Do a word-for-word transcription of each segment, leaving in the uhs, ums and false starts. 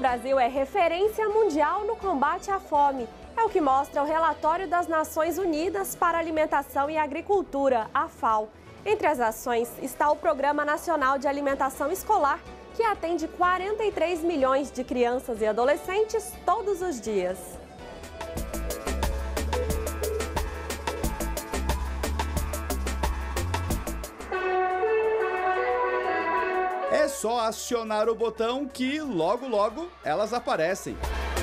Brasil é referência mundial no combate à fome. É o que mostra o relatório das Nações Unidas para a Alimentação e Agricultura, a FAO. Entre as ações está o Programa Nacional de Alimentação Escolar, que atende quarenta e três milhões de crianças e adolescentes todos os dias. É só acionar o botão que logo logo elas aparecem.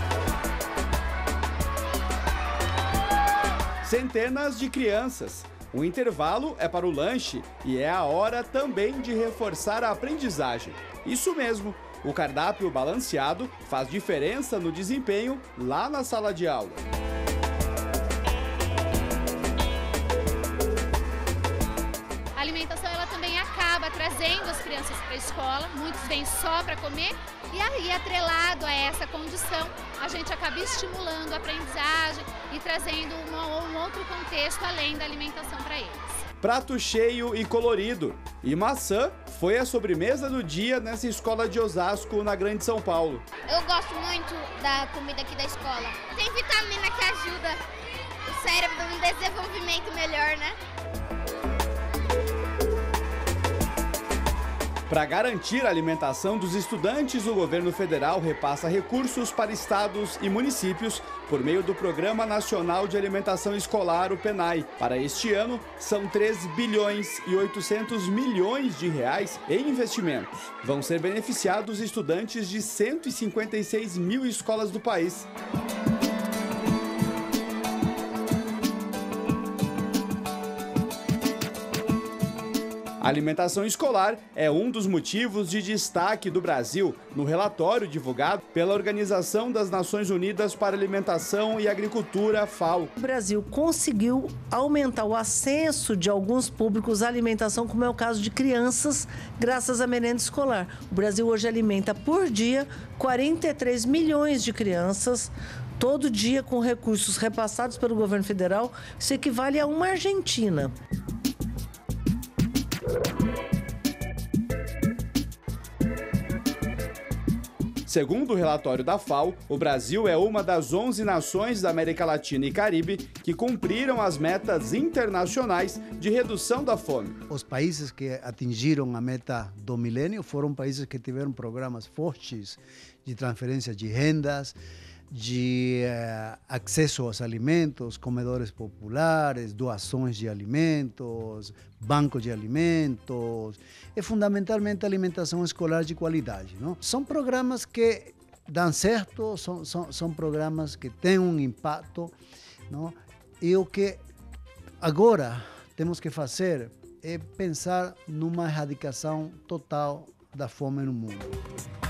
Centenas de crianças. O intervalo é para o lanche e é a hora também de reforçar a aprendizagem. Isso mesmo, o cardápio balanceado faz diferença no desempenho lá na sala de aula. A alimentação ela também acaba trazendo as crianças para a escola, muitos vêm só para comer, e aí, atrelado a essa condição, a gente acaba estimulando a aprendizagem e trazendo uma, um outro contexto além da alimentação para eles. Prato cheio e colorido. E maçã foi a sobremesa do dia nessa escola de Osasco, na Grande São Paulo. Eu gosto muito da comida aqui da escola. Tem vitamina que ajuda o cérebro no desenvolvimento melhor, né? Para garantir a alimentação dos estudantes, o governo federal repassa recursos para estados e municípios por meio do Programa Nacional de Alimentação Escolar, o PENAI. Para este ano, são três bilhões e oitocentos milhões de reais em investimentos. Vão ser beneficiados estudantes de cento e cinquenta e seis mil escolas do país. A alimentação escolar é um dos motivos de destaque do Brasil no relatório divulgado pela Organização das Nações Unidas para a Alimentação e Agricultura, FAO. O Brasil conseguiu aumentar o acesso de alguns públicos à alimentação, como é o caso de crianças, graças à merenda escolar. O Brasil hoje alimenta por dia quarenta e três milhões de crianças, todo dia com recursos repassados pelo governo federal. Isso equivale a uma Argentina. Segundo o relatório da FAO, o Brasil é uma das onze nações da América Latina e Caribe que cumpriram as metas internacionais de redução da fome. Os países que atingiram a meta do milênio foram países que tiveram programas fortes de transferência de rendas, de eh, acesso aos alimentos, comedores populares, doações de alimentos, bancos de alimentos, e fundamentalmente alimentação escolar de qualidade, não? São programas que dão certo, são, são, são programas que têm um impacto, não? E o que agora temos que fazer é pensar numa erradicação total da fome no mundo.